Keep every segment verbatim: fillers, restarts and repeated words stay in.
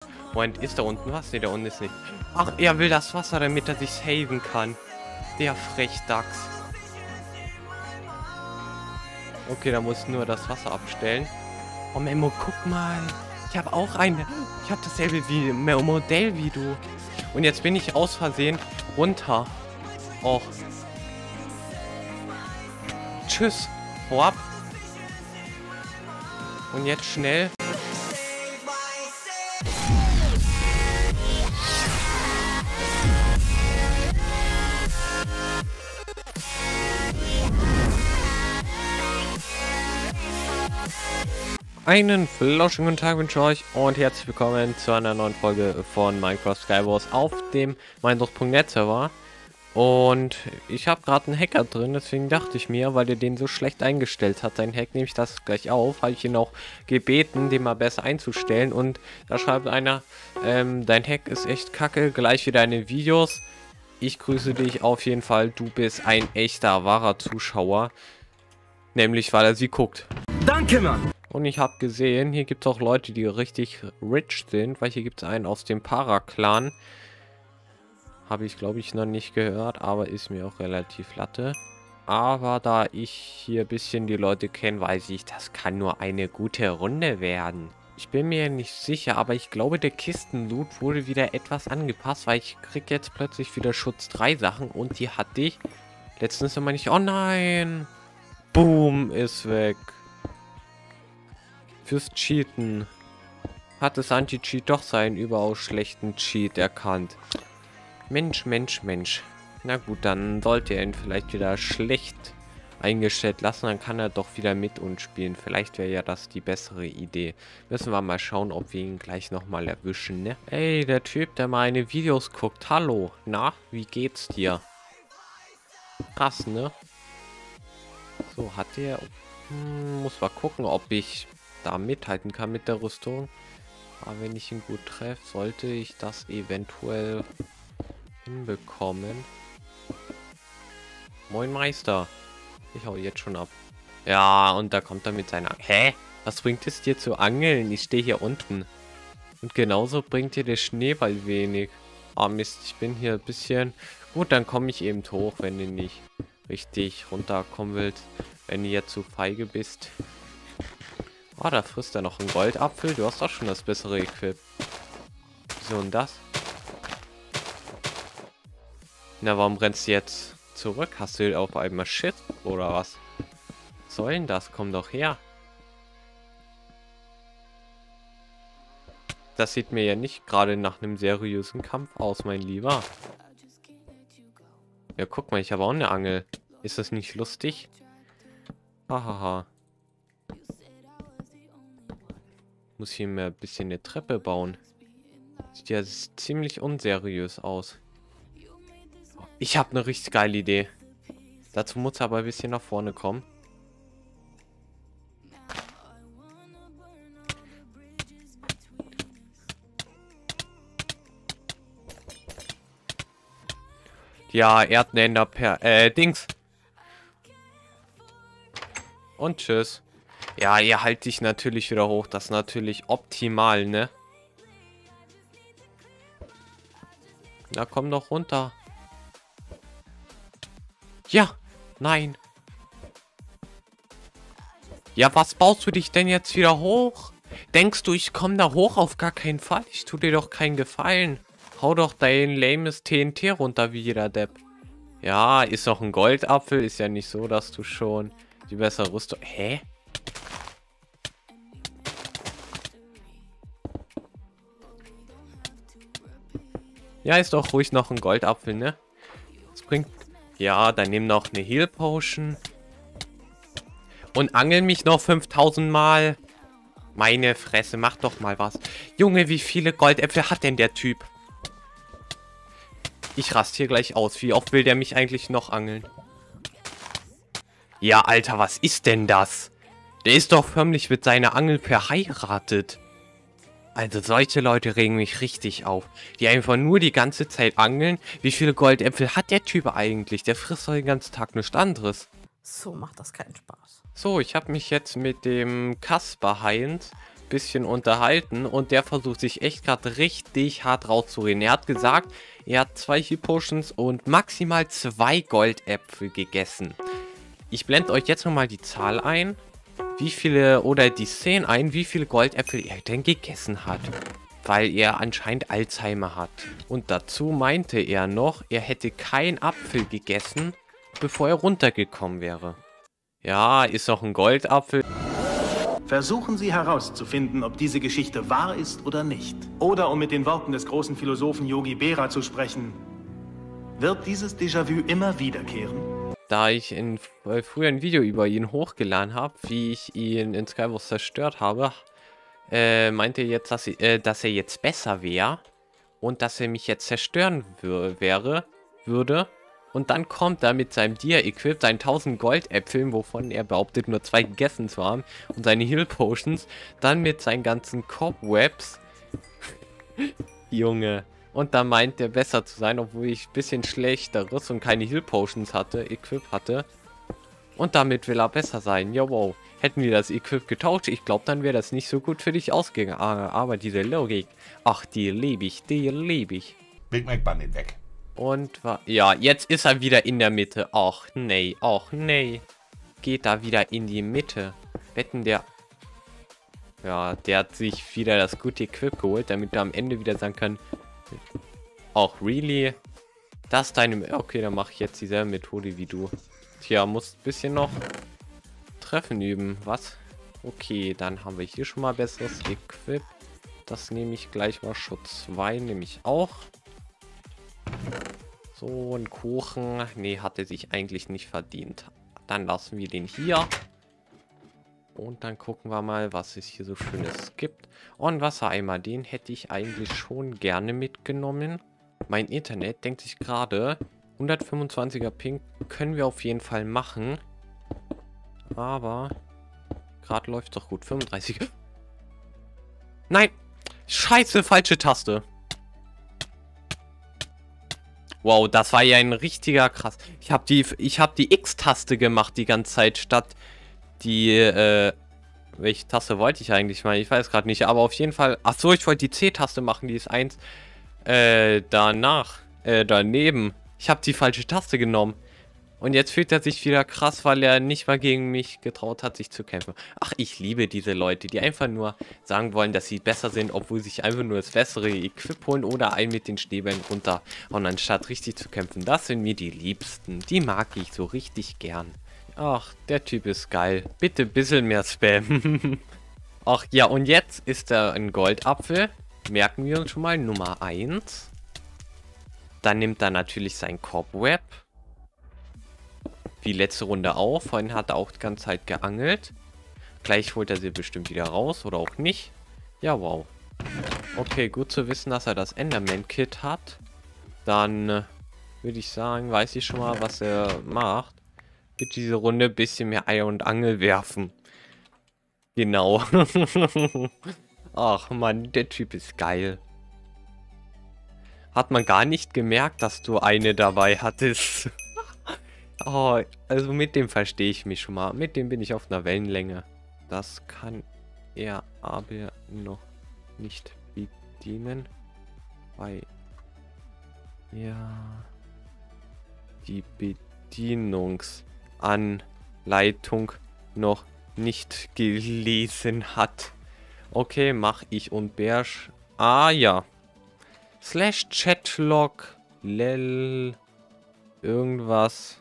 Moment, ist da unten was? Ne, da unten ist nicht. Ach, er will das Wasser, damit er sich saven kann. Der Frechdachs. Okay, da muss nur das Wasser abstellen. Oh, Memo, guck mal. Ich habe auch eine. Ich habe dasselbe wie Modell wie du. Und jetzt bin ich aus Versehen runter. Och. Tschüss. Hau ab. Und jetzt schnell. Einen flauschenden guten Tag wünsche ich euch und herzlich willkommen zu einer neuen Folge von Minecraft Skywars auf dem Minecraft Punkt net Server. Und ich habe gerade einen Hacker drin, deswegen dachte ich mir, weil der den so schlecht eingestellt hat, sein Hack, nehme ich das gleich auf. Habe ich ihn auch gebeten, den mal besser einzustellen. Und da schreibt einer, ähm, dein Hack ist echt kacke, gleich wie deine Videos. Ich grüße dich auf jeden Fall, du bist ein echter, wahrer Zuschauer. Nämlich, weil er sie guckt. Danke, Mann! Und ich habe gesehen, hier gibt es auch Leute, die richtig rich sind, weil hier gibt es einen aus dem Para-Clan. Habe ich, glaube ich, noch nicht gehört, aber ist mir auch relativ latte. Aber da ich hier ein bisschen die Leute kenne, weiß ich, das kann nur eine gute Runde werden. Ich bin mir nicht sicher, aber ich glaube, der Kistenloot wurde wieder etwas angepasst, weil ich kriege jetzt plötzlich wieder Schutz drei Sachen und die hatte ich letztens immer nicht. Oh nein! Boom, ist weg. Fürs Cheaten hat das Anti-Cheat doch seinen überaus schlechten Cheat erkannt. Mensch, Mensch, Mensch. Na gut, dann sollte er ihn vielleicht wieder schlecht eingestellt lassen. Dann kann er doch wieder mit uns spielen. Vielleicht wäre ja das die bessere Idee. Müssen wir mal schauen, ob wir ihn gleich nochmal erwischen, ne? Ey, der Typ, der meine Videos guckt. Hallo. Na, wie geht's dir? Krass, ne? So, hat der... Hm, muss mal gucken, ob ich... da mithalten kann mit der Rüstung. Aber wenn ich ihn gut treffe, sollte ich das eventuell hinbekommen. Moin Meister. Ich hau jetzt schon ab. Ja, und da kommt er mit seiner... Hä? Was bringt es dir zu angeln? Ich stehe hier unten. Und genauso bringt dir der Schneeball wenig. Ah, oh Mist, ich bin hier ein bisschen... Gut, dann komme ich eben hoch, wenn du nicht richtig runterkommen willst. Wenn du jetzt zu feige bist. Oh, da frisst er noch einen Goldapfel. Du hast doch schon das bessere Equip. So und das. Na, warum rennst du jetzt zurück? Hast du auf einmal Shit oder was? Was soll denn das? Komm doch her. Das sieht mir ja nicht gerade nach einem seriösen Kampf aus, mein Lieber. Ja, guck mal, ich habe auch eine Angel. Ist das nicht lustig? Hahaha. Muss hier mehr ein bisschen eine Treppe bauen. Sieht ja ziemlich unseriös aus. Ich habe eine richtig geile Idee. Dazu muss aber ein bisschen nach vorne kommen. Ja, Erdnänder per... Äh, Dings. Und tschüss. Ja, ihr haltet dich natürlich wieder hoch. Das ist natürlich optimal, ne? Na, komm doch runter. Ja, nein. Ja, was baust du dich denn jetzt wieder hoch? Denkst du, ich komme da hoch? Auf gar keinen Fall. Ich tue dir doch keinen Gefallen. Hau doch dein lames T N T runter wie jeder Depp. Ja, ist noch ein Goldapfel. Ist ja nicht so, dass du schon die bessere Rüstung... Hä? Ja, ist doch ruhig noch ein Goldapfel, ne? Das bringt... Ja, dann nimm noch eine Heal Potion. Und angel mich noch fünftausend Mal. Meine Fresse, mach doch mal was. Junge, wie viele Goldäpfel hat denn der Typ? Ich raste hier gleich aus. Wie oft will der mich eigentlich noch angeln? Ja, Alter, was ist denn das? Der ist doch förmlich mit seiner Angel verheiratet. Also solche Leute regen mich richtig auf. Die einfach nur die ganze Zeit angeln. Wie viele Goldäpfel hat der Typ eigentlich? Der frisst doch den ganzen Tag nichts anderes. So macht das keinen Spaß. So, ich habe mich jetzt mit dem Kasper Heinz bisschen unterhalten und der versucht sich echt gerade richtig hart rauszureden. Er hat gesagt, er hat zwei Heal Potions und maximal zwei Goldäpfel gegessen. Ich blende euch jetzt nochmal die Zahl ein, wie viele, oder die Szene ein, wie viele Goldäpfel er denn gegessen hat. Weil er anscheinend Alzheimer hat. Und dazu meinte er noch, er hätte keinen Apfel gegessen, bevor er runtergekommen wäre. Ja, ist noch ein Goldapfel. Versuchen Sie herauszufinden, ob diese Geschichte wahr ist oder nicht. Oder um mit den Worten des großen Philosophen Yogi Berra zu sprechen, wird dieses Déjà-vu immer wiederkehren? Da ich in äh, früher ein Video über ihn hochgeladen habe, wie ich ihn in Skywars zerstört habe, äh, meinte er jetzt, dass, ich, äh, dass er jetzt besser wäre und dass er mich jetzt zerstören wäre, würde. Und dann kommt er mit seinem Dia-Equip, seinen tausend Goldäpfeln, wovon er behauptet, nur zwei gegessen zu haben, und seine Heal Potions, dann mit seinen ganzen Cobwebs. Junge. Und dann meint er besser zu sein, obwohl ich ein bisschen schlechteres und keine Heal Potions hatte, Equip hatte. Und damit will er besser sein. Ja, wow. Hätten wir das Equip getauscht, ich glaube, dann wäre das nicht so gut für dich ausgegangen. Aber diese Logik, ach, die liebe ich, die liebe ich. Big Mac Bandit weg. Und war, ja, jetzt ist er wieder in der Mitte. Ach, nee, ach, nee. Geht da wieder in die Mitte. Wetten, der... Ja, der hat sich wieder das gute Equip geholt, damit er am Ende wieder sagen kann... Auch really? Das ist deine... Okay, dann mache ich jetzt dieselbe Methode wie du. Tja, muss ein bisschen noch Treffen üben. Was? Okay, dann haben wir hier schon mal besseres Equip. Das nehme ich gleich mal. Schutz zwei nehme ich auch. So, ein Kuchen. Nee, hat er sich eigentlich nicht verdient. Dann lassen wir den hier. Und dann gucken wir mal, was es hier so Schönes gibt. Und Wassereimer, den hätte ich eigentlich schon gerne mitgenommen. Mein Internet denkt sich gerade, hundertfünfundzwanziger Ping können wir auf jeden Fall machen. Aber gerade läuft doch gut. fünfunddreißig. Nein! Scheiße, falsche Taste. Wow, das war ja ein richtiger krass. Ich habe die, ich habe die X-Taste gemacht die ganze Zeit statt die, äh, welche Taste wollte ich eigentlich mal? Ich weiß gerade nicht, aber auf jeden Fall, ach so, ich wollte die C-Taste machen, die ist eins, äh, danach, äh, daneben. Ich habe die falsche Taste genommen. Und jetzt fühlt er sich wieder krass, weil er nicht mal gegen mich getraut hat, sich zu kämpfen. Ach, ich liebe diese Leute, die einfach nur sagen wollen, dass sie besser sind, obwohl sie sich einfach nur das bessere Equip holen oder einen mit den Schneebällen runter. Und anstatt richtig zu kämpfen, das sind mir die Liebsten. Die mag ich so richtig gern. Ach, der Typ ist geil. Bitte ein bisschen mehr Spam. Ach ja, und jetzt ist er ein Goldapfel. Merken wir uns schon mal, Nummer eins. Dann nimmt er natürlich sein Cobweb. Wie letzte Runde auch. Vorhin hat er auch die ganze Zeit geangelt. Gleich holt er sie bestimmt wieder raus oder auch nicht. Ja, wow. Okay, gut zu wissen, dass er das Enderman-Kit hat. Dann äh, würde ich sagen, weiß ich schon mal, was er macht. Wird diese Runde ein bisschen mehr Eier und Angel werfen. Genau. Ach Mann, der Typ ist geil. Hat man gar nicht gemerkt, dass du eine dabei hattest. Oh, also mit dem verstehe ich mich schon mal. Mit dem bin ich auf einer Wellenlänge. Das kann er aber noch nicht bedienen. Weil ja die Bedienungsanleitung noch nicht gelesen hat. Okay, mach ich und Bersch. Ah ja. Slash Chatlog. Lel. Irgendwas.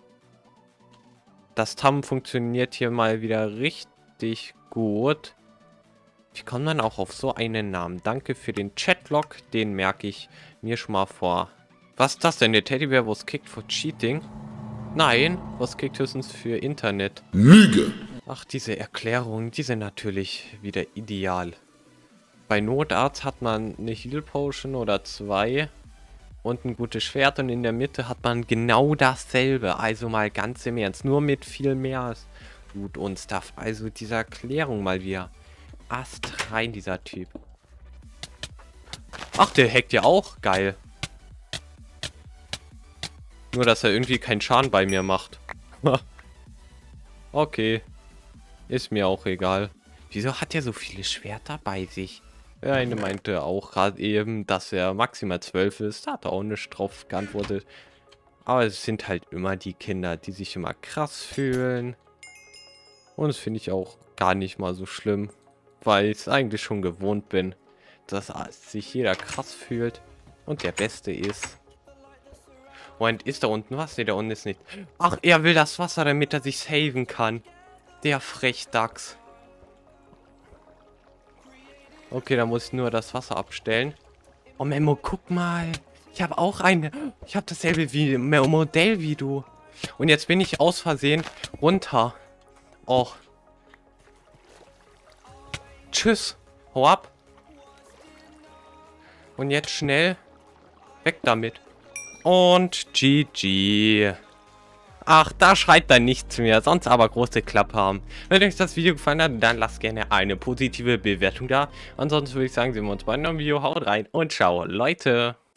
Das Tam funktioniert hier mal wieder richtig gut. Wie kommt man auch auf so einen Namen? Danke für den Chatlog. Den merke ich mir schon mal vor. Was ist das denn? Der Teddybär, was kickt for Cheating? Nein, was kickt höchstens für Internet? Lüge! Ach, diese Erklärungen, die sind natürlich wieder ideal. Bei Notarzt hat man eine Heal Potion oder zwei und ein gutes Schwert und in der Mitte hat man genau dasselbe. Also mal ganz im Ernst, nur mit viel mehr Loot und Stuff. Also diese Erklärung mal wieder. Ast rein, dieser Typ. Ach, der hackt ja auch. Geil. Nur, dass er irgendwie keinen Schaden bei mir macht. Okay. Ist mir auch egal. Wieso hat er so viele Schwerter bei sich? Der eine meinte auch gerade eben, dass er maximal zwölf ist. Da hat er auch nicht drauf geantwortet. Aber es sind halt immer die Kinder, die sich immer krass fühlen. Und das finde ich auch gar nicht mal so schlimm. Weil ich es eigentlich schon gewohnt bin, dass sich jeder krass fühlt und der Beste ist. Moment, ist da unten was? Ne, da unten ist nicht. Ach, er will das Wasser, damit er sich saven kann. Der Frechdachs. Okay, da muss ich nur das Wasser abstellen. Oh, Memo, guck mal. Ich habe auch eine. Ich habe dasselbe wie Modell wie du. Und jetzt bin ich aus Versehen runter. Oh. Tschüss. Hau ab. Und jetzt schnell weg damit. Und G G. Ach, da schreit dann nichts mehr, sonst aber große Klappe haben. Wenn euch das Video gefallen hat, dann lasst gerne eine positive Bewertung da. Ansonsten würde ich sagen, sehen wir uns bei einem neuen Video. Haut rein und ciao, Leute.